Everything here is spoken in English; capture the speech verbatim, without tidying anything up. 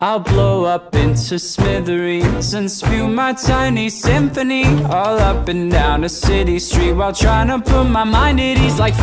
I'll blow up into smithereens and spew my tiny symphony all up and down a city street while trying to put my mind at ease like